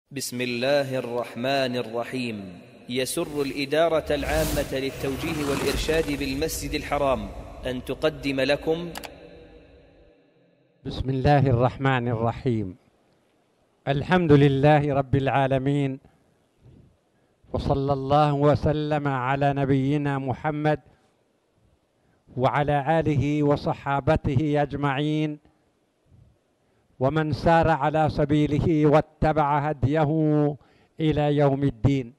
بسم الله الرحمن الرحيم. يسر الإدارة العامة للتوجيه والإرشاد بالمسجد الحرام أن تقدم لكم بسم الله الرحمن الرحيم. الحمد لله رب العالمين، وصلى الله وسلم على نبينا محمد وعلى آله وصحابته أجمعين، ومن سار على سبيله واتبع هديه إلى يوم الدين.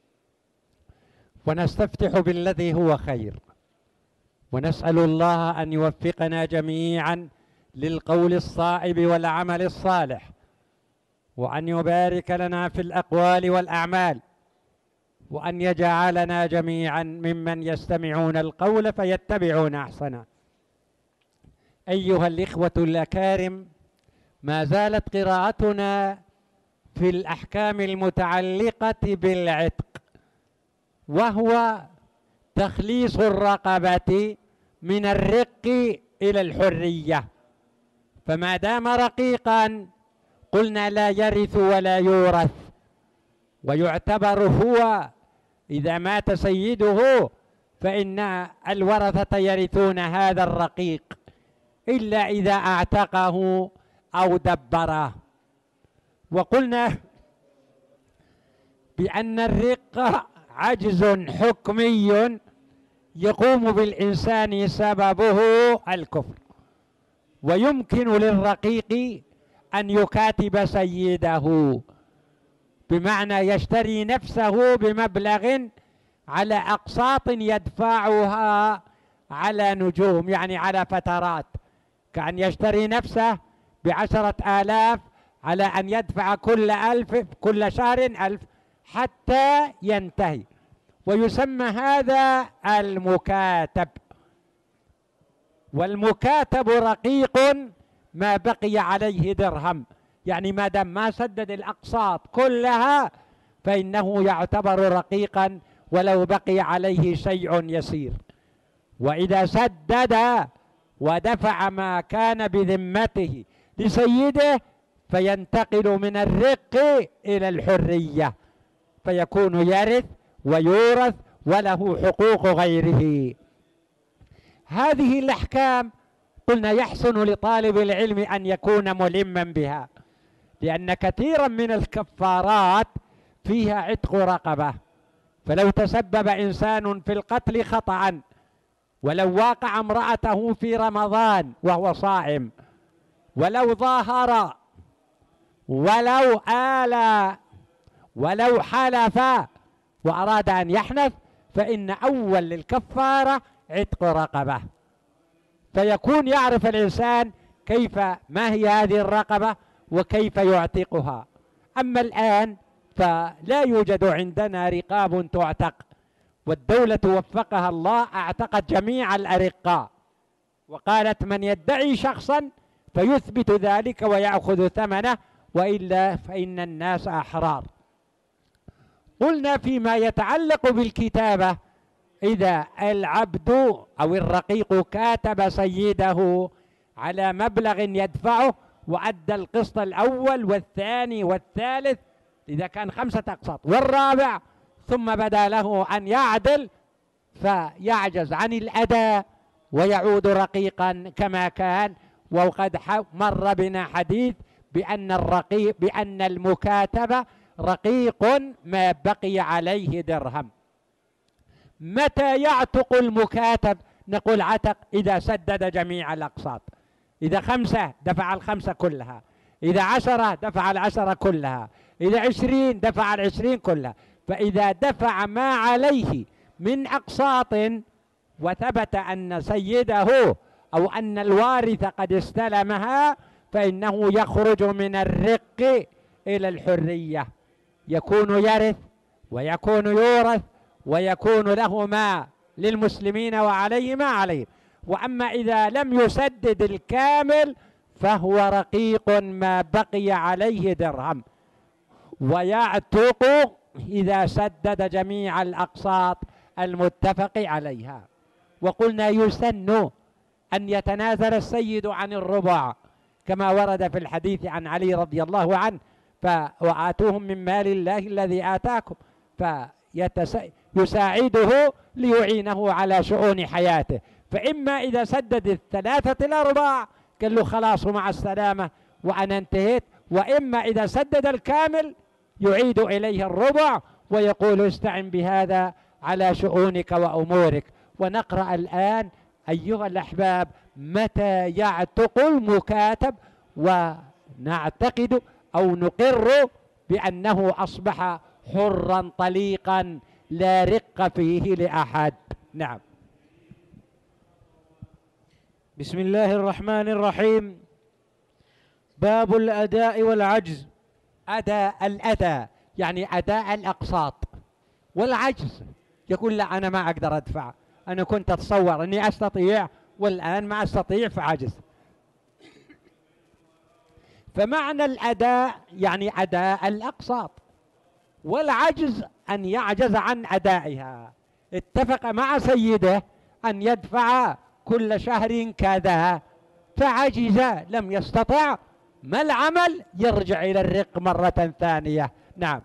ونستفتح بالذي هو خير، ونسأل الله أن يوفقنا جميعا للقول الصائب والعمل الصالح، وأن يبارك لنا في الأقوال والأعمال، وأن يجعلنا جميعا ممن يستمعون القول فيتبعون أحسنه. أيها الإخوة الأكارم، ما زالت قراءتنا في الأحكام المتعلقة بالعتق، وهو تخليص الرقبة من الرق إلى الحرية. فما دام رقيقا قلنا لا يرث ولا يورث، ويعتبر هو إذا مات سيده فإن الورثة يرثون هذا الرقيق إلا إذا اعتقه أو دبره. وقلنا بأن الرق عجز حكمي يقوم بالإنسان سببه الكفر، ويمكن للرقيق أن يكاتب سيده، بمعنى يشتري نفسه بمبلغ على أقساط يدفعها على نجوم، يعني على فترات، كأن يشتري نفسه ب10,000 على أن يدفع كل شهر 1000 حتى ينتهي، ويسمى هذا المكاتب. والمكاتب رقيق ما بقي عليه درهم، يعني ما دام ما سدد الأقساط كلها فإنه يعتبر رقيقا ولو بقي عليه شيء يسير. وإذا سدد ودفع ما كان بذمته لسيده فينتقل من الرق إلى الحرية، فيكون يرث ويورث وله حقوق غيره. هذه الأحكام قلنا يحسن لطالب العلم أن يكون ملما بها، لأن كثيرا من الكفارات فيها عتق رقبة. فلو تسبب إنسان في القتل خطأ، ولو واقع امرأته في رمضان وهو صائم، ولو ظاهر، ولو آلى، ولو حلف وأراد أن يحنث، فإن أول الكفارة عتق رقبة. فيكون يعرف الإنسان ما هي هذه الرقبة وكيف يعتقها. أما الآن فلا يوجد عندنا رقاب تعتق، والدولة وفقها الله أعتقت جميع الأرقاء، وقالت من يدعي شخصا فيثبت ذلك ويأخذ ثمنه، وإلا فإن الناس أحرار. قلنا فيما يتعلق بالكتابة، إذا العبد أو الرقيق كاتب سيده على مبلغ يدفعه وأدى القسط الأول والثاني والثالث، إذا كان 5 أقساط والرابع، ثم بدا له أن يعدل فيعجز عن الأداء ويعود رقيقا كما كان. وقد مر بنا حديث بأن المكاتبة رقيق ما بقي عليه درهم. متى يعتق المكاتب؟ نقول عتق إذا سدد جميع الأقساط. إذا 5 دفع 5 كلها، إذا 10 دفع 10 كلها، إذا 20 دفع 20 كلها. فإذا دفع ما عليه من أقساط وثبت أن سيده أو أن الوارث قد استلمها فإنه يخرج من الرق إلى الحرية، يكون يرث ويكون يورث ويكون له ما للمسلمين وعليه ما عليه. وأما إذا لم يسدد الكامل فهو رقيق ما بقي عليه درهم، ويعتق إذا سدد جميع الأقساط المتفق عليها. وقلنا يسن أن يتنازل السيد عن الربع، كما ورد في الحديث عن علي رضي الله عنه وآتوهم من مال الله الذي آتاكم، فيساعده ليعينه على شؤون حياته. فإما إذا سدد الثلاثة الأرباع قال له خلاص مع السلامة وأنا انتهيت، وإما إذا سدد الكامل يعيد إليه الربع ويقول استعن بهذا على شؤونك وأمورك. ونقرأ الآن أيها الأحباب متى يعتق المكاتب، ونعتقد أو نقر بأنه أصبح حرا طليقا لا رق فيه لأحد. نعم. بسم الله الرحمن الرحيم. باب الأداء والعجز. الأداء يعني أداء الأقساط، والعجز يقول لا أنا ما أقدر أدفع، أنا كنت أتصور أني أستطيع والآن ما أستطيع فعجز. فمعنى الأداء يعني أداء الأقساط، والعجز أن يعجز عن أدائها. اتفق مع سيده أن يدفع كل شهر كذا فعجز لم يستطع، ما العمل؟ يرجع إلى الرق مرة ثانية. نعم.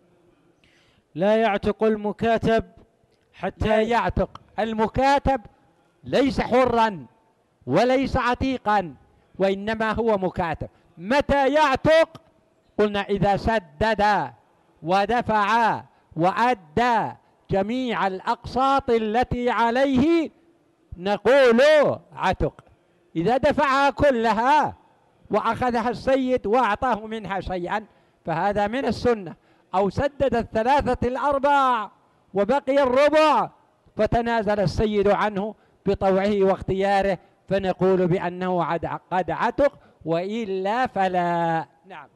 لا يعتق المكاتب حتى يعتق المكاتب ليس حرا وليس عتيقا، وإنما هو مكاتب. متى يعتق؟ قلنا إذا سدد ودفع وأدى جميع الأقساط التي عليه نقول عتق. إذا دفعها كلها وأخذها السيد وأعطاه منها شيئا فهذا من السنة، أو سدد الثلاثة الأرباع وبقي الربع فتنازل السيد عنه بطوعه واختياره فنقول بأنه قد عتق، وإلا فلا. نعم.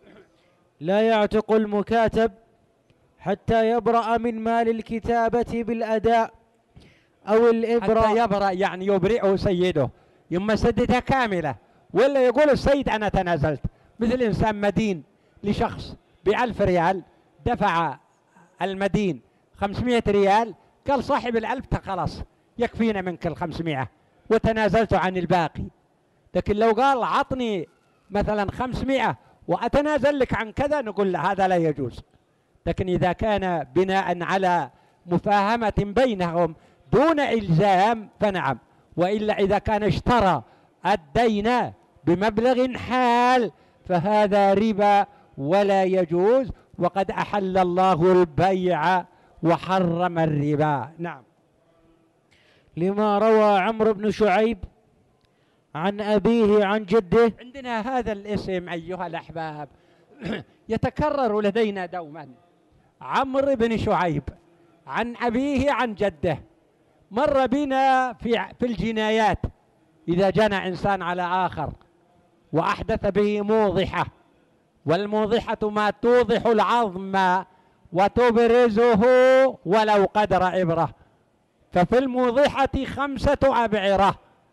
لا يعتق المكاتب حتى يبرأ من مال الكتابة بالأداء أو الإبراء. حتى يبرأ يعني يبرئه سيده، يما سددها كاملة، ولا يقول السيد أنا تنازلت. مثل إنسان مدين لشخص ب1000 ريال، دفع المدين 500 ريال، قال صاحب 1000 خلاص يكفينا منك 500 وتنازلت عن الباقي. لكن لو قال عطني مثلا 500 وأتنازل لك عن كذا نقول لا، هذا لا يجوز. لكن إذا كان بناء على مفاهمة بينهم دون إلزام فنعم، وإلا إذا كان اشترى الدين بمبلغ حال فهذا ربا ولا يجوز، وقد أحل الله البيع وحرم الربا. نعم. لما روى عمرو بن شعيب عن أبيه عن جده. عندنا هذا الاسم أيها الأحباب يتكرر لدينا دوما، عمرو بن شعيب عن أبيه عن جده. مر بنا في الجنايات، إذا جنى إنسان على آخر وأحدث به موضحة، والموضحة ما توضح العظم وتبرزه ولو قدر إبرة، ففي الموضحة 5 أبعرة،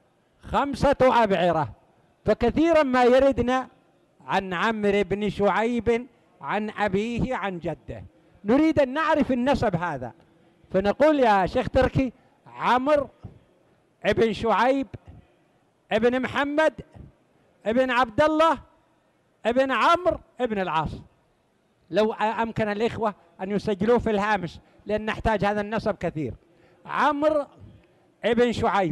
5 أبعرة. فكثيرا ما يردنا عن عمرو بن شعيب عن أبيه عن جده، نريد أن نعرف النسب هذا، فنقول يا شيخ تركي عمرو ابن شعيب ابن محمد ابن عبد الله ابن عمرو ابن العاص. لو أمكن الإخوة أن يسجلوه في الهامش لأن نحتاج هذا النسب كثير. عمرو ابن شعيب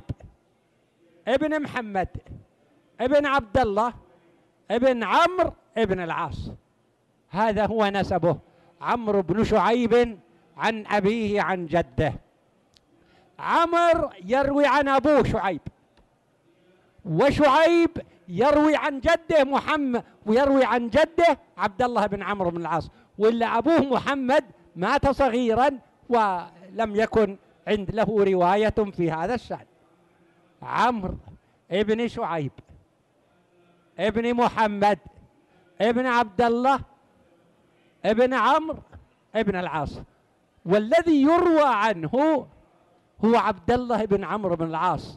ابن محمد ابن عبد الله ابن عمرو ابن العاص، هذا هو نسبه، عمرو بن شعيب عن أبيه عن جده. عمرو يروي عن أبوه شعيب، وشعيب يروي عن جده محمد، ويروي عن جده عبد الله بن عمرو بن العاص، وإلا أبوه محمد مات صغيرا ولم يكن له رواية في هذا الشأن. عمرو ابن شعيب ابن محمد ابن عبد الله ابن عمرو ابن العاص، والذي يروى عنه هو عبد الله بن عمرو بن العاص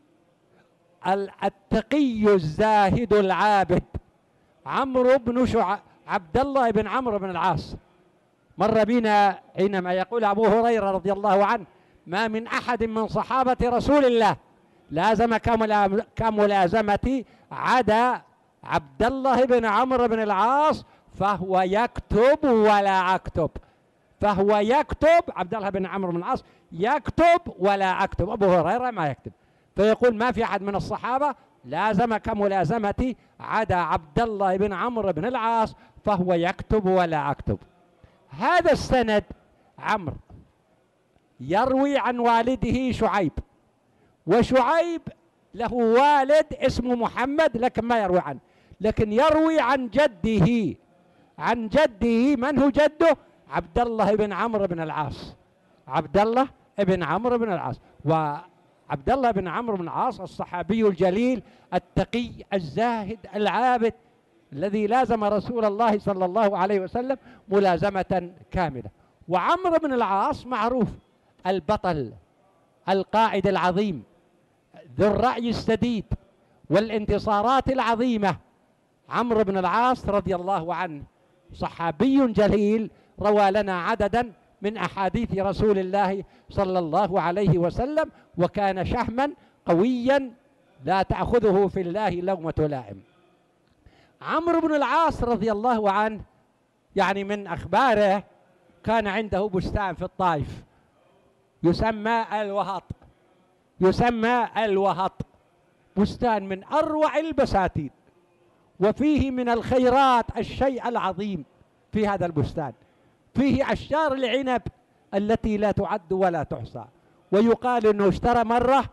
التقي الزاهد العابد. عمرو بن عبد الله بن عمرو بن العاص مر بنا حينما يقول أبو هريرة رضي الله عنه ما من أحد من صحابة رسول الله لازم كملازمتي عدا عبد الله بن عمرو بن العاص، فهو يكتب ولا أكتب. فهو يكتب، عبد الله بن عمرو بن العاص يكتب ولا أكتب، أبو هريرة ما يكتب. فيقول ما في أحد من الصحابة لازم كملازمتي عدا عبد الله بن عمرو بن العاص، فهو يكتب ولا أكتب. هذا السند عمرو يروي عن والده شعيب، وشعيب له والد اسمه محمد لكن ما يروي عنه، لكن يروي عن جده. عن جده، من هو جده؟ عبد الله بن عمرو بن العاص. عبد الله بن عمرو بن العاص. وعبد الله بن عمرو بن العاص الصحابي الجليل التقي الزاهد العابد الذي لازم رسول الله صلى الله عليه وسلم ملازمة كاملة. وعمرو بن العاص معروف البطل القائد العظيم ذو الرأي السديد والانتصارات العظيمة. عمرو بن العاص رضي الله عنه صحابي جليل، روى لنا عددا من أحاديث رسول الله صلى الله عليه وسلم، وكان شهما قويا لا تأخذه في الله لومة لائم. عمرو بن العاص رضي الله عنه يعني من أخباره كان عنده بستان في الطائف يسمى الوهط. يسمى الوهط، بستان من أروع البساتين، وفيه من الخيرات الشيء العظيم في هذا البستان. فيه أشجار العنب التي لا تعد ولا تحصى، ويقال أنه اشترى مرة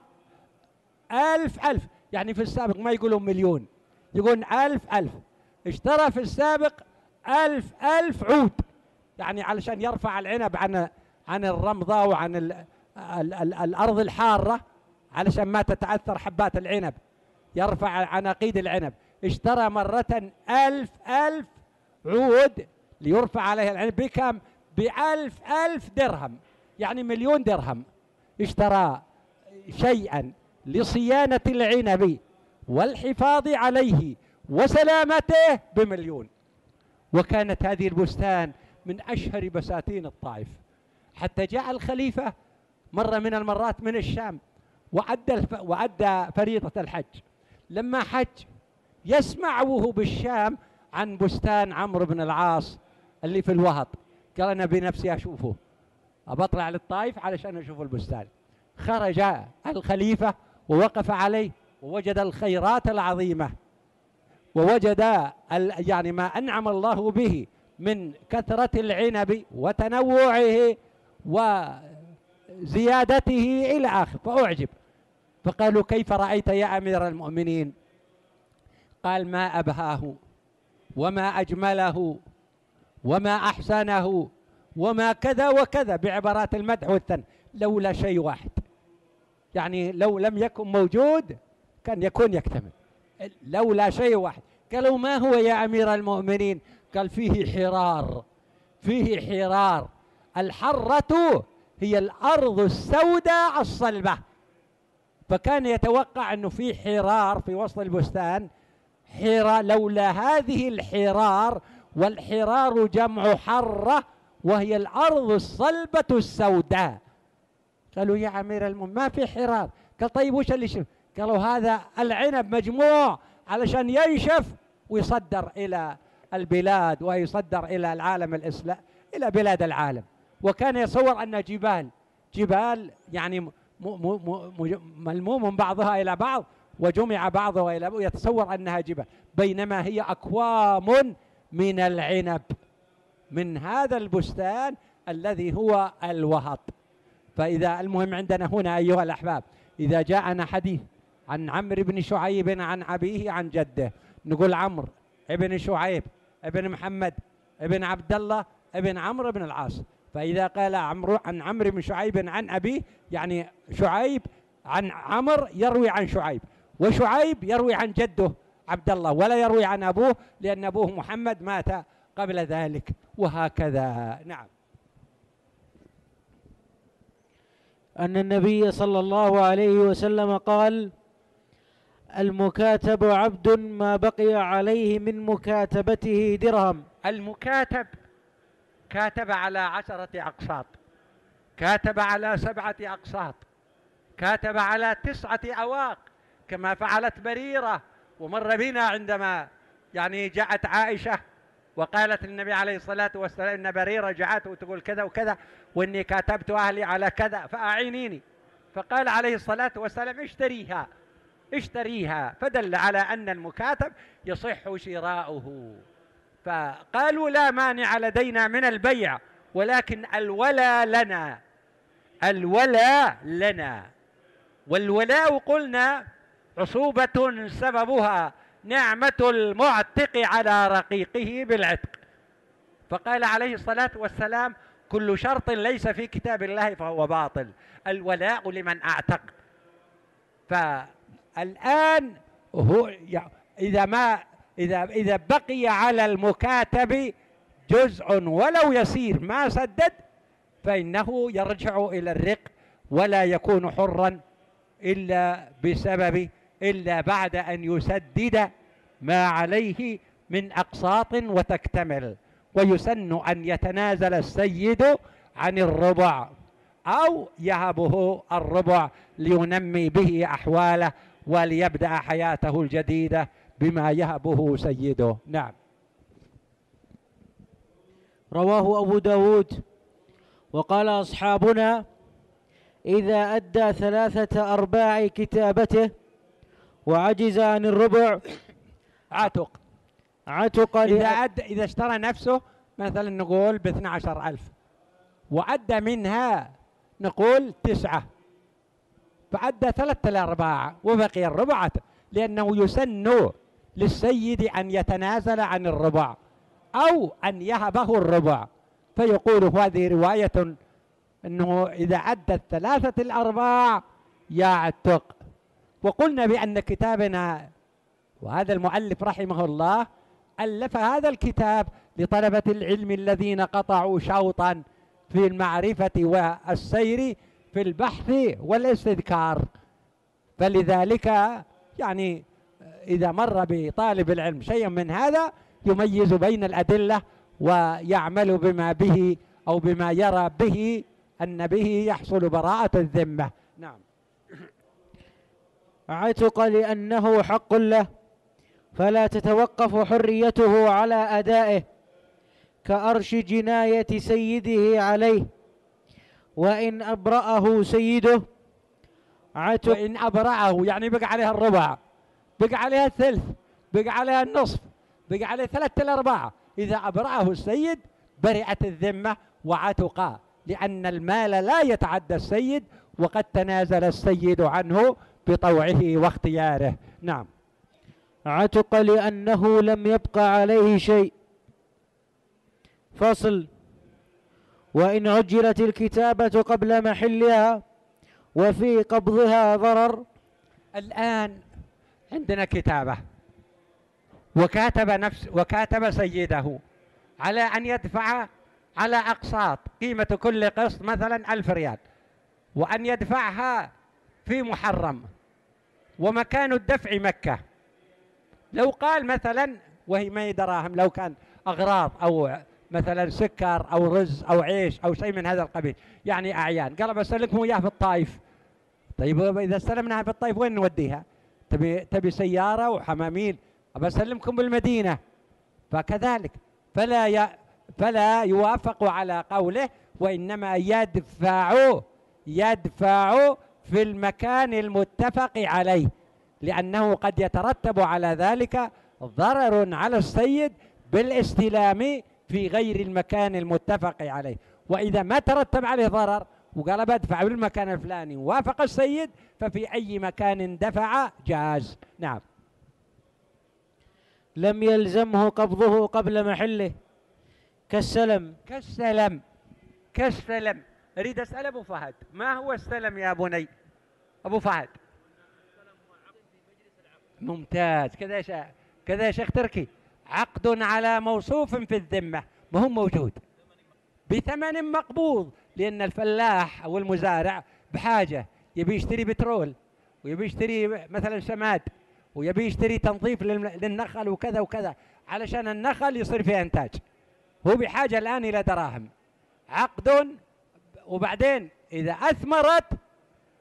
1000 يعني في السابق ما يقولون مليون، يقولون 1000 اشترى في السابق 1000 عود، يعني علشان يرفع العنب عن الرمضة وعن الأرض الحارة، علشان ما تتعثر حبات العنب، يرفع عناقيد العنب. اشترى مرة 1000 عود ليرفع عليها العنب. بكم؟ ب1000 درهم، يعني مليون درهم. اشترى شيئا لصيانة العنب والحفاظ عليه وسلامته بمليون. وكانت هذه البستان من أشهر بساتين الطائف، حتى جاء الخليفة مرة من المرات من الشام وأدى فريضة الحج. لما حج يسمع وهو بالشام عن بستان عمرو بن العاص اللي في الوهط، قال أنا بنفسي أشوفه، أبطلع للطائف علشان أشوف البستان. خرج الخليفة ووقف عليه ووجد الخيرات العظيمة، ووجد يعني ما أنعم الله به من كثرة العنب وتنوعه وزيادته إلى آخر، فأعجب. فقالوا كيف رأيت يا أمير المؤمنين؟ قال ما أبهاه وما أجمله وما أحسنه وما كذا وكذا، بعبارات المدح والثناء، لولا شيء واحد، يعني لو لم يكن موجود كان يكون يكتمل، لولا شيء واحد. قالوا ما هو يا أمير المؤمنين؟ قال فيه حرار. فيه حرار، الحرة هي الأرض السوداء الصلبة، فكان يتوقع أنه في حرار في وسط البستان حرار. لولا هذه الحرار، والحرار جمع حرة وهي الأرض الصلبة السوداء. قالوا يا أمير المؤمنين ما في حرار. قال طيب وش اللي شف؟ قالوا هذا العنب مجموع علشان ينشف ويصدر إلى البلاد ويصدر إلى العالم الإسلام، إلى بلاد العالم. وكان يصور أن جبال يعني ملموم بعضها إلى بعض وجمع بعضها إلى بعض، يتصور أنها جبال، بينما هي أكوام من العنب من هذا البستان الذي هو الوهط. فإذا المهم عندنا هنا أيها الأحباب، إذا جاءنا حديث عن عمرو بن شعيب عن أبيه عن جده، نقول عمرو ابن شعيب ابن محمد ابن عبد الله ابن عمرو بن العاص. فإذا قال عمرو عن عمرو بن شعيب عن أبيه، يعني شعيب عن عمرو يروي عن شعيب، وشعيب يروي عن جده عبد الله، ولا يروي عن أبوه لأن أبوه محمد مات قبل ذلك، وهكذا. نعم. أن النبي صلى الله عليه وسلم قال: المكاتب عبد ما بقي عليه من مكاتبته درهم. المكاتب كاتب على 10 أقساط، كاتب على 7 أقساط، كاتب على 9 أواق كما فعلت بريرة. ومر بنا عندما يعني جاءت عائشة وقالت للنبي عليه الصلاة والسلام إن بريرة جاءت وتقول كذا وكذا، وإني كاتبت أهلي على كذا فأعينيني. فقال عليه الصلاة والسلام اشتريها اشتريها، فدل على أن المكاتب يصح شراؤه. فقالوا لا مانع لدينا من البيع، ولكن الولاء لنا، الولاء لنا. والولاء قلنا عصوبة سببها نعمة المعتق على رقيقه بالعتق. فقال عليه الصلاة والسلام كل شرط ليس في كتاب الله فهو باطل، الولاء لمن أعتق. فالآن هو إذا بقي على المكاتب جزء ولو يسير ما سدد فإنه يرجع إلى الرق ولا يكون حرا إلا بعد أن يسدد ما عليه من أقساط وتكتمل. ويسن أن يتنازل السيد عن الربع أو يهبه الربع لينمي به أحواله وليبدأ حياته الجديدة بما يهبه سيده. نعم. رواه أبو داود. وقال أصحابنا إذا أدى 3/4 كتابته وعجز عن الربع عتق. إذا اشترى نفسه مثلا نقول ب12,000 وأدى منها نقول 9 فأدى 3/4 وبقي الربع، لأنه يسن للسيد أن يتنازل عن الربع أو أن يهبه الربع. فيقول هذه رواية أنه إذا أدى 3/4 يعتق. وقلنا بأن كتابنا وهذا المؤلف رحمه الله ألف هذا الكتاب لطلبة العلم الذين قطعوا شوطا في المعرفة والسير في البحث والاستذكار. فلذلك يعني إذا مر بطالب العلم شيء من هذا يميز بين الأدلة ويعمل بما به أو بما يرى به أن به يحصل براءة الذمة. نعم. عتق لأنه حق له فلا تتوقف حريته على أدائه كأرش جناية سيده عليه، وإن أبرأه سيده عتق. وإن أبرأه يعني بقى عليها الربع، بقى عليها الثلث، بقى عليها النصف، بقى عليها 3/4. إذا أبرأه السيد برئت الذمة وعتق، لأن المال لا يتعدى السيد وقد تنازل السيد عنه بطوعه واختياره. نعم. عتق لأنه لم يبق عليه شيء. فصل. وإن عجلت الكتابة قبل محلها وفي قبضها ضرر. الآن عندنا كتابة وكاتب سيده على أن يدفع على أقساط، قيمة كل قسط مثلا 1000 ريال، وأن يدفعها في محرم، ومكان الدفع مكة. لو قال مثلا وهي ما هي دراهم، لو كان أغراض أو مثلا سكر أو رز أو عيش أو شيء من هذا القبيل، يعني أعيان، قال بسلكهم إياه في الطائف. طيب إذا استلمناها في الطائف وين نوديها؟ تبي سيارة وحماميل، بسلمكم بالمدينة. فكذلك فلا يوافق على قوله، وإنما يدفع في المكان المتفق عليه، لأنه قد يترتب على ذلك ضرر على السيد بالاستلام في غير المكان المتفق عليه. وإذا ما ترتب عليه ضرر وقال بدفع بالمكان الفلاني وافق السيد ففي أي مكان دفع جاز. نعم. لم يلزمه قبضه قبل محله كالسلم. أريد أسأل أبو فهد، ما هو السلم يا بني؟ أبو فهد ممتاز. كذا يا شيخ تركي، عقد على موصوف في الذمة ما هو موجود بثمن مقبوض، لأن الفلاح أو المزارع بحاجة، يبي يشتري بترول ويبي يشتري مثلا سماد ويبي يشتري تنظيف للنخل وكذا وكذا علشان النخل يصير فيه إنتاج، هو بحاجة الآن إلى دراهم. عقد، وبعدين إذا أثمرت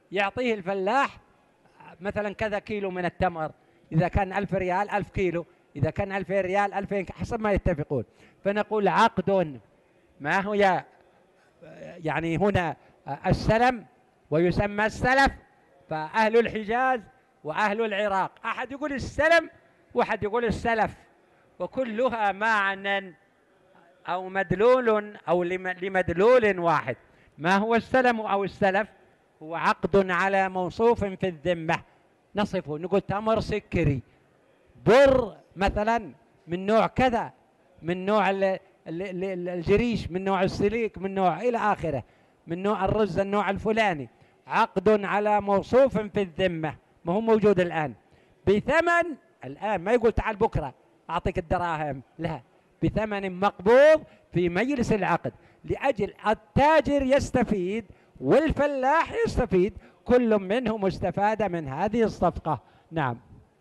يعطيه الفلاح مثلا كذا كيلو من التمر، إذا كان 1000 ريال 1000 كيلو، إذا كان 2000 ريال 2000 حسب ما يتفقون. فنقول عقد ما هو يعني هنا السلم ويسمى السلف. فأهل الحجاز وأهل العراق أحد يقول السلم وأحد يقول السلف، وكلها معنى أو مدلول أو لمدلول واحد. ما هو السلم أو السلف؟ هو عقد على موصوف في الذمة، نصفه نقول تمر سكري، بر مثلا من نوع كذا، من نوع الجريش، من نوع السليك، من نوع إلى آخره، من نوع الرز النوع الفلاني. عقد على موصوف في الذمة، ما هو موجود الآن بثمن. الآن ما يقول تعال بكرة أعطيك الدراهم، لا، بثمن مقبوض في مجلس العقد، لأجل التاجر يستفيد والفلاح يستفيد، كل منهم استفاد من هذه الصفقة. نعم.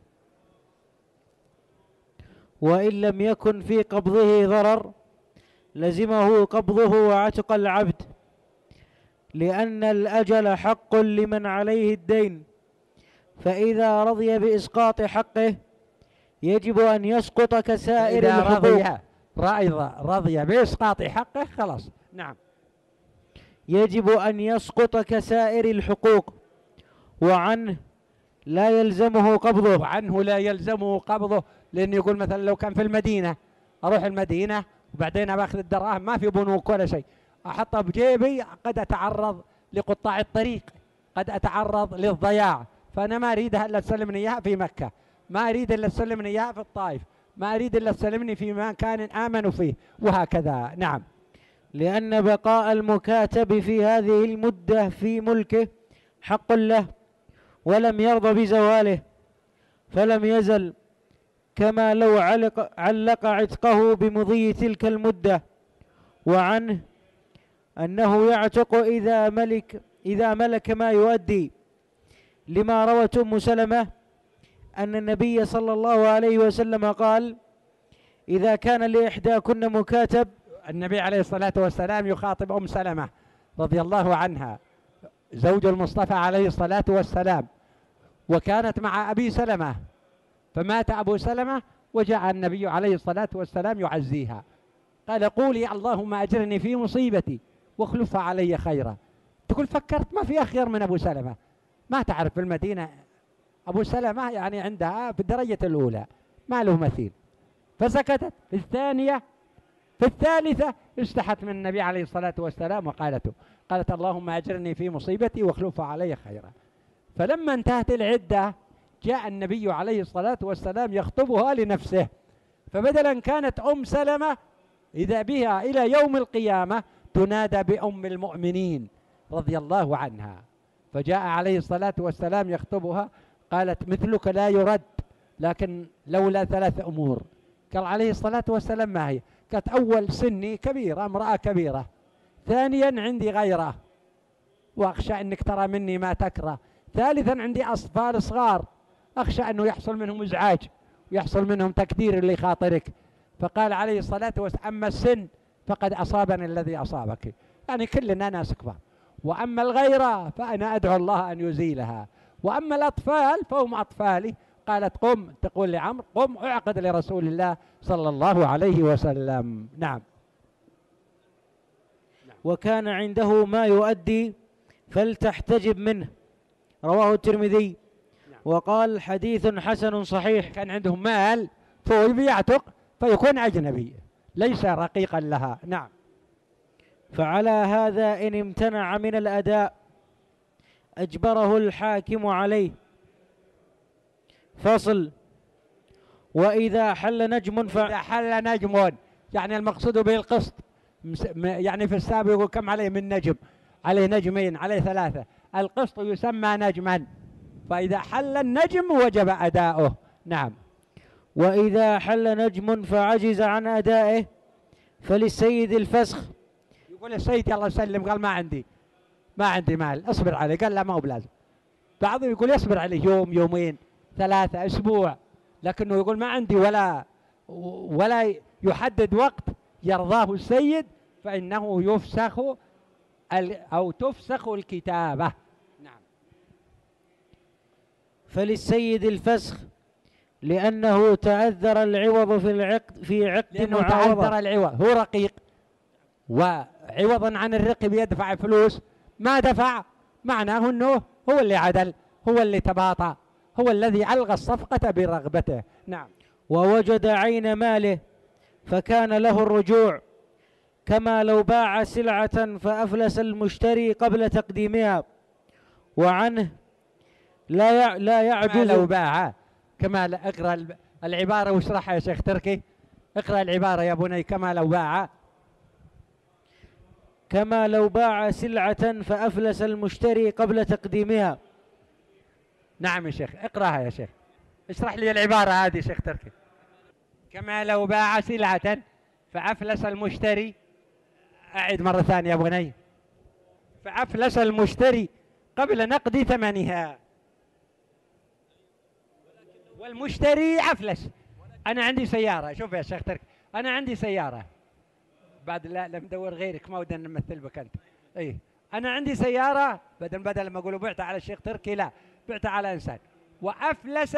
وإن لم يكن في قبضه ضرر لزمه قبضه وعتق العبد، لأن الأجل حق لمن عليه الدين، فإذا رضي بإسقاط حقه يجب أن يسقط كسائر الحقوق. رضي بإسقاط حقه خلاص. نعم. يجب أن يسقط كسائر الحقوق، وعنه لا يلزمه قبضه. لأنه يقول مثلا لو كان في المدينة، أروح المدينة وبعدين باخذ الدراهم، ما في بنوك ولا شيء، أحطها بجيبي، قد أتعرض لقطاع الطريق، قد أتعرض للضياع، فأنا ما أريدها إلا تسلمني إياها في مكة، ما أريد إلا تسلمني إياها في الطائف، ما أريد إلا تسلمني في مكان آمنوا فيه، وهكذا. نعم. لأن بقاء المكاتب في هذه المدة في ملكه حق له، ولم يرضى بزواله، فلم يزل، كما لو علق عتقه بمضي تلك المدة. وعنه أنه يعتق إذا ملك ما يؤدي، لما روت أم سلمة أن النبي صلى الله عليه وسلم قال: إذا كان لإحداكن مكاتب. النبي عليه الصلاة والسلام يخاطب أم سلمة رضي الله عنها، زوج المصطفى عليه الصلاة والسلام، وكانت مع أبي سلمة، فمات أبو سلمة وجاء النبي عليه الصلاة والسلام يعزيها، قال: قولي اللهم أجرني في مصيبتي واخلفها علي خيرا. تقول فكرت ما في أخير من أبو سلمة، ما تعرف في المدينة أبو سلمة يعني عندها في الدرجة الأولى ما له مثيل، فسكتت. في الثانية في الثالثة استحت من النبي عليه الصلاة والسلام قالت اللهم أجرني في مصيبتي واخلفها علي خيرا. فلما انتهت العدة جاء النبي عليه الصلاة والسلام يخطبها لنفسه، فبدلا كانت أم سلمة إذا بها إلى يوم القيامة تنادى بأم المؤمنين رضي الله عنها، فجاء عليه الصلاة والسلام يخطبها، قالت: مثلك لا يرد، لكن لولا 3 أمور. قال عليه الصلاة والسلام: ما هي؟ قالت: أول سني كبيرة، امرأة كبيرة، ثانيا عندي غيرة وأخشى أنك ترى مني ما تكره، ثالثا عندي أطفال صغار أخشى أنه يحصل منهم إزعاج ويحصل منهم تكدير لخاطرك. فقال عليه الصلاة والسلام: أما السن فقد أصابني الذي أصابك، يعني كلنا ناس كبار، وأما الغيرة فأنا أدعو الله أن يزيلها، وأما الأطفال فهم أطفالي. قالت: قم، تقول لعمرو: قم أعقد لرسول الله صلى الله عليه وسلم. نعم. وكان عنده ما يؤدي فلتحتجب منه، رواه الترمذي. وقال: حديث حسن صحيح. كان عندهم مال فهو يعتق فيكون أجنبي ليس رقيقا لها. نعم. فعلى هذا إن امتنع من الأداء أجبره الحاكم عليه. فصل: وإذا حل نجم إذا حل نجم يعني المقصود به القسط، يعني في السابق يقول كم عليه من نجم، عليه نجمين، عليه 3، القسط يسمى نجما، فإذا حل النجم وجب أداؤه. نعم. وإذا حل نجم فعجز عن أدائه فللسيد الفسخ. يقول السيد يلا سلم، قال ما عندي مال، اصبر عليه، قال لا ما هو بلازم. بعضهم يقول يصبر عليه يوم، يومين، 3 أسبوع، لكنه يقول ما عندي ولا يحدد وقت يرضاه السيد، فإنه يفسخ أو تفسخ الكتابة. نعم. فللسيد الفسخ لأنه تعذر العوض في عقد لأنه معاوضة. تعذر العوض، هو رقيق وعوضا عن الرق بيدفع فلوس، ما دفع، معناه أنه هو اللي عدل، هو اللي تباطأ، هو الذي ألغى الصفقة برغبته. نعم. ووجد عين ماله فكان له الرجوع، كما لو باع سلعة فأفلس المشتري قبل تقديمها. وعنه لا يعجز. كما لو باع، اقرأ العبارة واشرحها يا شيخ تركي، اقرأ العبارة يا بني. كما لو باع، كما لو باع سلعة فأفلس المشتري قبل تقديمها. نعم يا شيخ، اقرأها يا شيخ، اشرح لي العبارة هذه يا شيخ تركي. كما لو باع سلعة فأفلس المشتري، أعد مرة ثانية يا بني. فأفلس المشتري قبل نقد ثمنها، والمشتري أفلس. أنا عندي سيارة، شوف يا شيخ تركي، أنا عندي سيارة بعد، لا لم ندور غيرك، ما ودنا نمثل بك أنت. إيه، أنا عندي سيارة، بدل ما أقولوا بعتها على الشيخ تركي، لا، بعتها على إنسان، وأفلس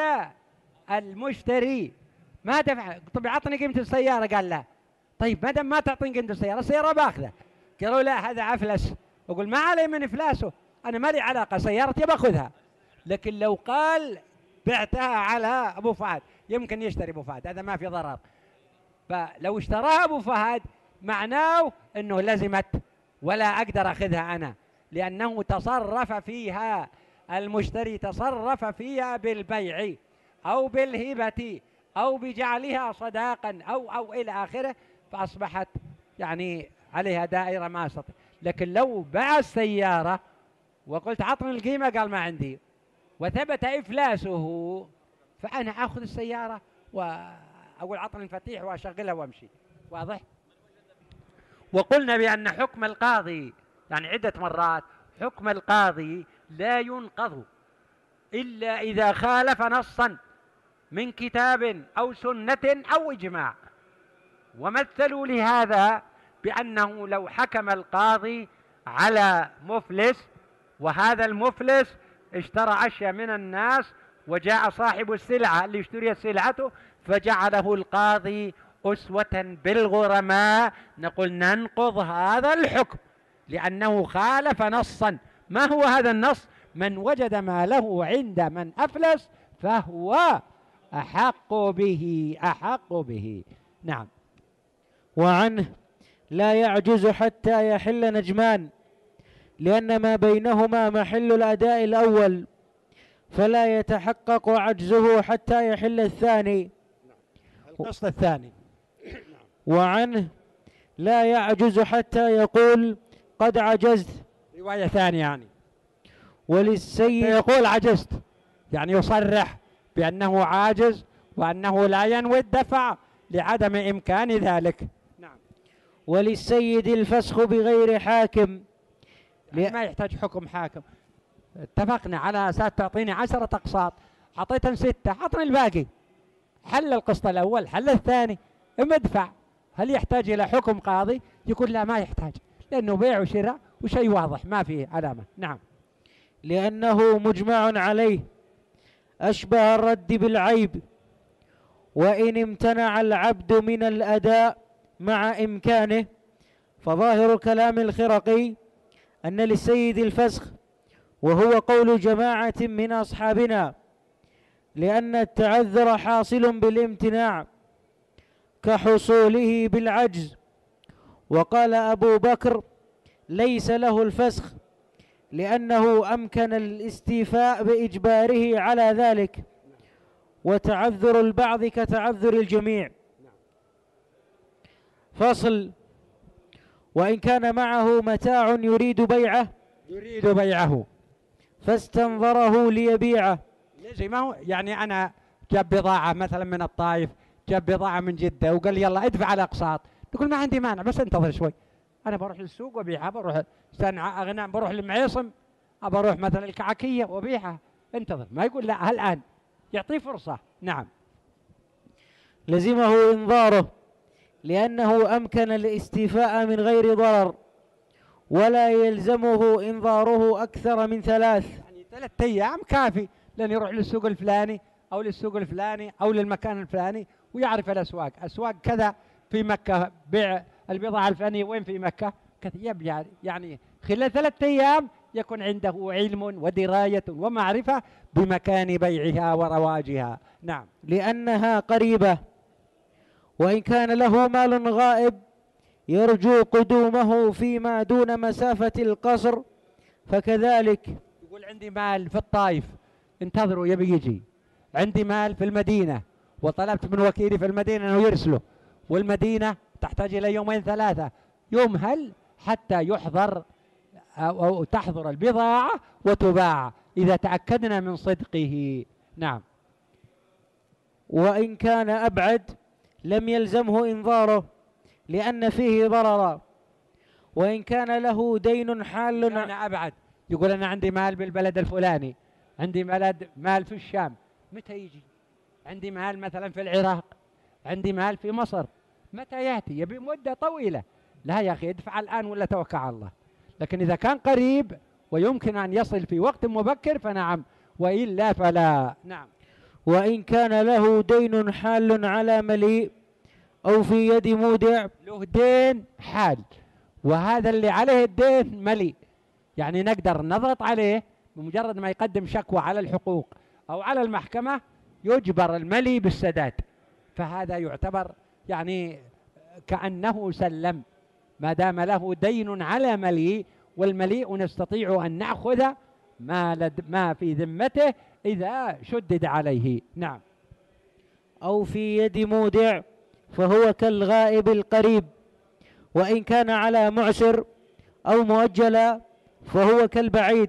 المشتري ما دفع. طب عطني قيمة السيارة، قال لا. طيب ما دام ما تعطيني قيمة السيارة باخذه. قالوا لا، هذا أفلس. أقول ما علي من إفلاسه، أنا ما لي علاقة، سيارتي باخذها. لكن لو قال بعتها على أبو فهد، يمكن يشتري أبو فهد، هذا ما في ضرر. فلو اشتراها أبو فهد معناه أنه لزمت ولا أقدر أخذها أنا، لأنه تصرف فيها، المشتري تصرف فيها بالبيع أو بالهبة أو بجعلها صداقا أو إلى آخره، فأصبحت يعني عليها دائرة ما استطيع. لكن لو باع السيارة وقلت عطني القيمة، قال ما عندي، وثبت إفلاسه، فأنا أخذ السيارة وأقول عطني المفاتيح وأشغلها وأمشي. واضح؟ وقلنا بأن حكم القاضي، يعني عدة مرات، حكم القاضي لا ينقض إلا إذا خالف نصا من كتاب أو سنة أو إجماع. ومثلوا لهذا بأنه لو حكم القاضي على مفلس، وهذا المفلس اشترى أشياء من الناس، وجاء صاحب السلعة اللي اشتري سلعته فجعله القاضي أسوة بالغرماء، نقول ننقض هذا الحكم لأنه خالف نصا. ما هو هذا النص؟ من وجد ماله عند من أفلس فهو أحق به. نعم. وعنه لا يعجز حتى يحل نجمان، لأن ما بينهما محل الأداء الأول، فلا يتحقق عجزه حتى يحل الثاني. القسط الثاني. وعنه لا يعجز حتى يقول قد عجزت، رواية ثانية يعني. وللسيد يقول عجزت، يعني يصرح بأنه عاجز وأنه لا ينوي الدفع لعدم إمكان ذلك. نعم. وللسيد الفسخ بغير حاكم، ما يحتاج حكم حاكم. اتفقنا على أساس تعطيني 10 أقساط، أعطيتني 6، أعطني الباقي. حل القسط الأول، حل الثاني، ادفع. هل يحتاج إلى حكم قاضي؟ يقول لا، ما يحتاج، لأنه بيع وشراء وشيء واضح ما فيه علامة. نعم. لأنه مجمع عليه، أشبه الرد بالعيب. وإن امتنع العبد من الأداء مع إمكانه، فظاهر كلام الخرقي أن للسيد الفسخ، وهو قول جماعة من أصحابنا، لأن التعذر حاصل بالامتناع كحصوله بالعجز. وقال أبو بكر ليس له الفسخ، لأنه أمكن الاستيفاء بإجباره على ذلك، وتعذر البعض كتعذر الجميع. فصل. وإن كان معه متاع يريد بيعه فاستنظره ليبيعه. ما هو يعني أنا جاب بضاعة مثلا من الطائف، جاب بضاعة من جدة وقال لي يلا ادفع على أقساط، تقول ما عندي مانع بس انتظر شوي، أنا بروح للسوق وبيعها، بروح سنع أغنام، بروح للمعيصم، بروح مثلا الكعكية وبيعها، انتظر. ما يقول لا الآن، يعطيه فرصة. نعم. لزمه إنظاره، لأنه أمكن الاستيفاء من غير ضرر، ولا يلزمه إنظاره أكثر من 3. يعني 3 أيام كافي، لأن يروح للسوق الفلاني أو للسوق الفلاني أو للمكان الفلاني، ويعرف الأسواق، أسواق كذا في مكة بيع البضاعة الفلانية وين في مكة كذا، يعني خلال 3 أيام يكون عنده علم ودراية ومعرفة بمكان بيعها ورواجها. نعم. لأنها قريبة. وإن كان له مال غائب يرجو قدومه فيما دون مسافة القصر فكذلك. يقول عندي مال في الطائف انتظروا يبي يجي، عندي مال في المدينة وطلبت من وكيلي في المدينة أنه يرسله، والمدينة تحتاج إلى 2-3 يمهل حتى يحضر أو تحضر البضاعة وتباع إذا تأكدنا من صدقه. نعم. وإن كان أبعد لم يلزمه إنظاره لأن فيه ضررا. وإن كان له دين حال. أنا أبعد، يقول أنا عندي مال بالبلد الفلاني، عندي مال في الشام، متى يجي؟ عندي مال مثلا في العراق، عندي مال في مصر، متى يأتي؟ يبي مدة طويلة. لا يا أخي ادفع الآن ولا توكل على الله. لكن إذا كان قريب ويمكن أن يصل في وقت مبكر فنعم، وإلا فلا. نعم. وإن كان له دين حال على مليء أو في يد مودع. له دين حال، وهذا اللي عليه الدين مليء، يعني نقدر نضغط عليه بمجرد ما يقدم شكوى على الحقوق أو على المحكمة يجبر الملي بالسداد، فهذا يعتبر يعني كأنه سلم ما دام له دين على مليء، والمليء نستطيع أن نأخذ ما في ذمته إذا شدد عليه. نعم. أو في يد مودع فهو كالغائب القريب. وإن كان على معسر أو مؤجلا فهو كالبعيد.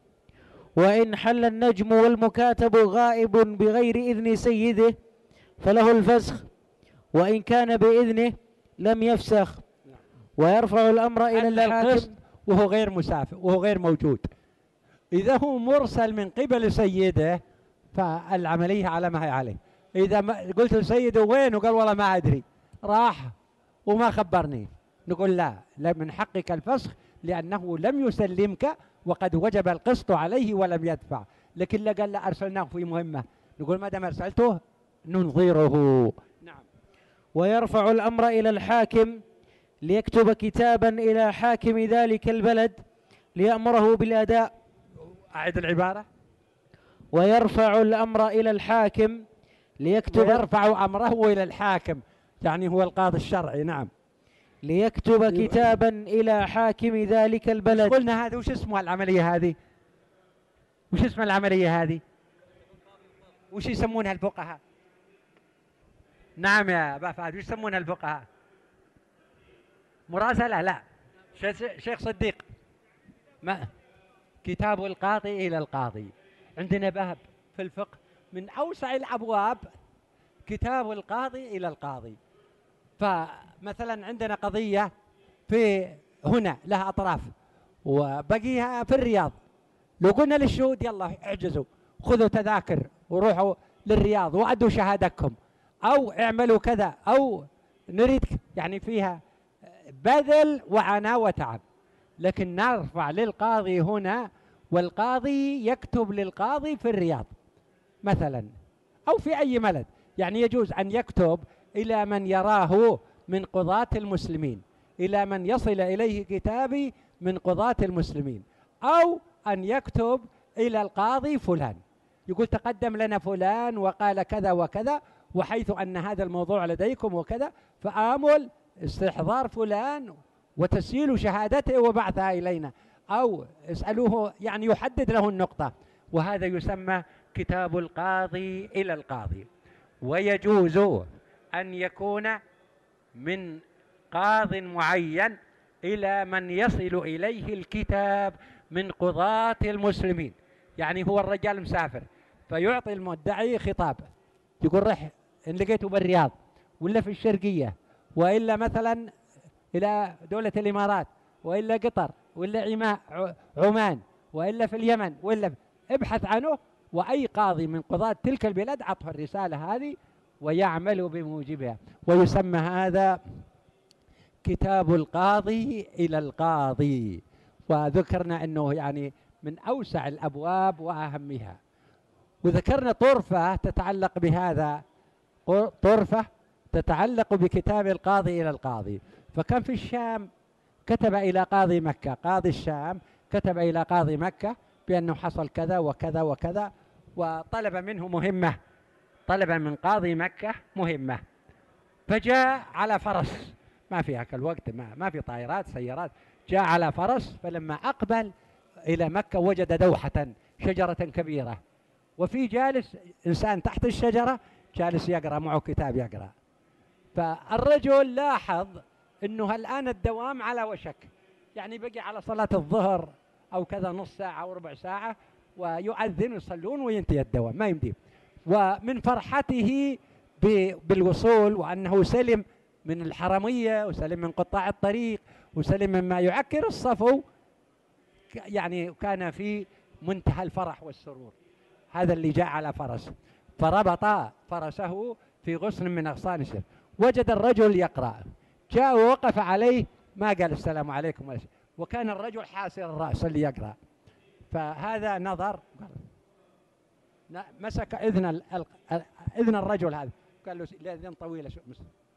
وإن حل النجم والمكاتب غائب بغير إذن سيده فله الفسخ، وإن كان بإذنه لم يفسخ. ويرفع الأمر إلى الحاكم وهو غير مسافر وهو غير موجود. إذا هو مرسل من قبل سيده فالعملية على ما هي عليه. إذا قلت لسيده وين وقال والله ما أدري راح وما خبرني، نقول لا من حقك الفسخ لأنه لم يسلمك وقد وجب القسط عليه ولم يدفع. لكن لا قال لا أرسلناه في مهمة، نقول ما دام أرسلته ننظره. نعم. ويرفع الأمر إلى الحاكم ليكتب كتابا إلى حاكم ذلك البلد ليأمره بالأداء. أعد العبارة. ويرفع الأمر إلى الحاكم ليكتب. ويرفع أمره إلى الحاكم يعني هو القاضي الشرعي. نعم. ليكتب كتابا إلى حاكم ذلك البلد. قلنا هذا وش اسمها العملية هذه؟ وش اسم العملية هذه؟ وش يسمونها الفقهاء؟ نعم يا أبا فهد، وش يسمونها الفقهاء؟ مراسلة؟ لا شيخ صديق، ما كتاب القاضي إلى القاضي. عندنا باب في الفقه من أوسع الأبواب كتاب القاضي إلى القاضي. فمثلا عندنا قضية في هنا لها أطراف وبقيها في الرياض، لو قلنا للشهود يلا اعجزوا خذوا تذاكر وروحوا للرياض وأدوا شهادتكم أو اعملوا كذا أو نريد يعني فيها بذل وعناء وتعب، لكن نرفع للقاضي هنا والقاضي يكتب للقاضي في الرياض مثلا أو في أي بلد. يعني يجوز أن يكتب إلى من يراه من قضاة المسلمين، إلى من يصل إليه كتابي من قضاة المسلمين، أو أن يكتب إلى القاضي فلان يقول تقدم لنا فلان وقال كذا وكذا، وحيث أن هذا الموضوع لديكم وكذا فآمل استحضار فلان وتسجيل شهادته وبعثها إلينا، أو اسألوه يعني يحدد له النقطة، وهذا يسمى كتاب القاضي إلى القاضي. ويجوز أن يكون من قاض معين إلى من يصل إليه الكتاب من قضاة المسلمين. يعني هو الرجال مسافر فيعطي المدعي خطاب يقول رح إن لقيته بالرياض ولا في الشرقية وإلا مثلا إلى دولة الإمارات وإلا قطر وإلا عمان وإلا في اليمن وإلا ابحث عنه، وأي قاضي من قضاة تلك البلاد عطه الرسالة هذه ويعمل بموجبها، ويسمى هذا كتاب القاضي إلى القاضي. وذكرنا أنه يعني من أوسع الأبواب وأهمها. وذكرنا طرفة تتعلق بهذا، طرفة تتعلق بكتاب القاضي إلى القاضي. فكان في الشام كتب إلى قاضي مكة، قاضي الشام كتب إلى قاضي مكة بأنه حصل كذا وكذا وكذا، وطلب منه مهمة، طلب من قاضي مكة مهمة، فجاء على فرس، ما في هاك الوقت ما في طائرات سيارات، جاء على فرس. فلما أقبل إلى مكة وجد دوحة، شجرة كبيرة، وفي جالس إنسان تحت الشجرة جالس يقرأ، معه كتاب يقرأ. فالرجل لاحظ أنه الآن الدوام على وشك، يعني بقي على صلاة الظهر أو كذا نص ساعة أو ربع ساعة ويؤذن ويصلون وينتهي الدوام، ما يمدي. ومن فرحته بالوصول وأنه سلم من الحرمية وسلم من قطاع الطريق وسلم مما يعكر الصفو، يعني كان في منتهى الفرح والسرور. هذا اللي جاء على فرس، فربط فرسه في غصن من أغصان الشجر، وجد الرجل يقرأ، جاء ووقف عليه، ما قال السلام عليكم ولا شيء، وكان الرجل حاسر الرأس اللي يقرأ. فهذا نظر، مسك إذن الرجل هذا، قال له الأذن طويلة شو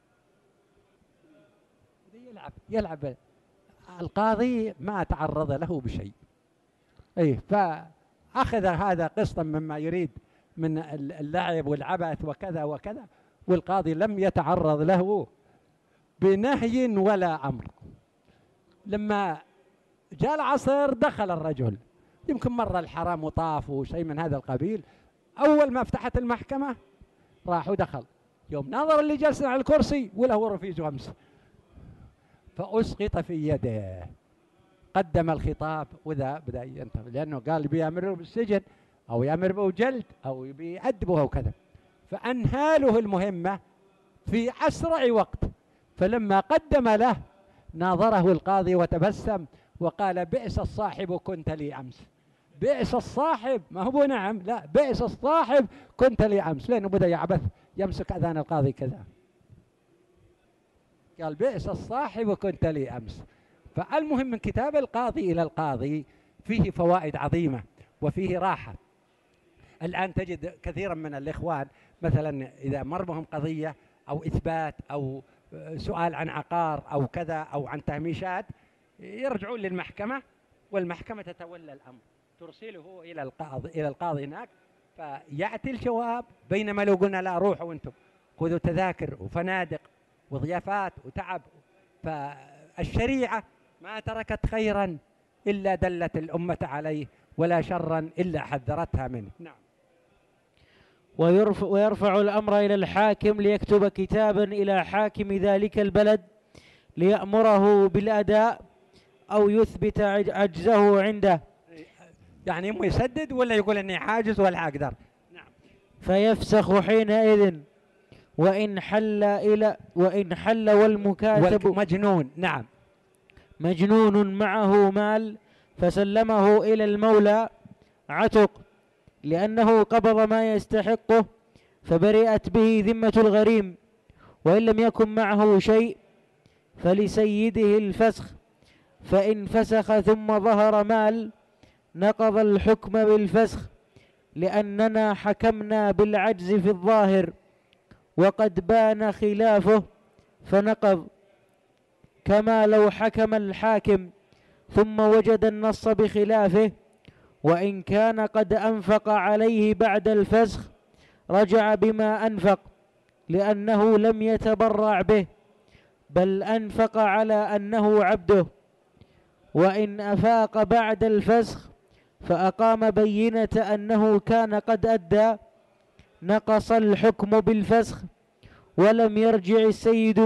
يلعب. القاضي ما تعرض له بشيء، أي فأخذ هذا قسطا مما يريد من اللعب والعبث وكذا وكذا، والقاضي لم يتعرض له بنهي ولا أمر. لما جاء العصر دخل الرجل، يمكن مر الحرم وطاف وشيء من هذا القبيل، أول ما فتحت المحكمة راح ودخل، يوم نظر اللي جالس على الكرسي وله رفيج أمس، فأسقط في يده، قدم الخطاب وذا بدأ ينتهي، لأنه قال بيأمره بالسجن أو يأمر به جلد أو بيأدبه وكذا، فأنهى له المهمة في أسرع وقت. فلما قدم له ناظره القاضي وتبسم وقال بئس الصاحب كنت لي أمس. بئس الصاحب، ما هو نعم، لا، بئس الصاحب كنت لي أمس، لأنه بدأ يعبث يمسك أذان القاضي كذا، قال بئس الصاحب كنت لي أمس. فالمهم من كتاب القاضي إلى القاضي فيه فوائد عظيمة وفيه راحة. الآن تجد كثيرا من الإخوان مثلا إذا مر بهم قضية أو إثبات أو سؤال عن عقار أو كذا أو عن تهميشات، يرجعون للمحكمة والمحكمة تتولى الأمر، ترسله إلى القاضي هناك فيأتي الجواب. بينما لو قلنا لا، روحوا أنتم خذوا تذاكر وفنادق وضيافات وتعب. فالشريعة ما تركت خيرا إلا دلت الأمة عليه، ولا شرا إلا حذرتها منه. نعم. ويرفع الأمر إلى الحاكم ليكتب كتابا إلى حاكم ذلك البلد ليأمره بالأداء أو يثبت عجزه عنده، يعني إما يسدد ولا يقول إني عاجز ولا أقدر. نعم. فيفسخ حينئذ وإن حل والمكاتب مجنون. نعم. مجنون معه مال فسلمه إلى المولى عتق، لأنه قبض ما يستحقه فبرئت به ذمة الغريم. وإن لم يكن معه شيء فلسيده الفسخ، فإن فسخ ثم ظهر مال نقض الحكم بالفسخ، لأننا حكمنا بالعجز في الظاهر وقد بان خلافه فنقض، كما لو حكم الحاكم ثم وجد النص بخلافه، وإن كان قد أنفق عليه بعد الفسخ رجع بما أنفق، لأنه لم يتبرع به بل أنفق على أنه عبده. وإن أفاق بعد الفسخ فأقام بينة أنه كان قد أدى نقص الحكم بالفسخ، ولم يرجع السيد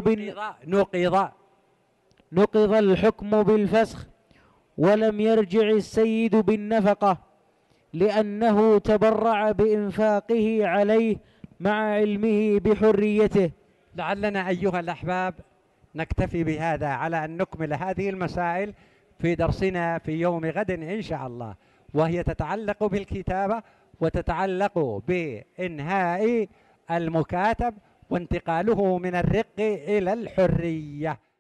نقض الحكم بالفسخ ولم يرجع السيد بالنفقة، لأنه تبرع بإنفاقه عليه مع علمه بحريته. لعلنا أيها الأحباب نكتفي بهذا على أن نكمل هذه المسائل في درسنا في يوم غد إن شاء الله، وهي تتعلق بالكتابة وتتعلق بإنهاء المكاتب وانتقاله من الرق إلى الحرية.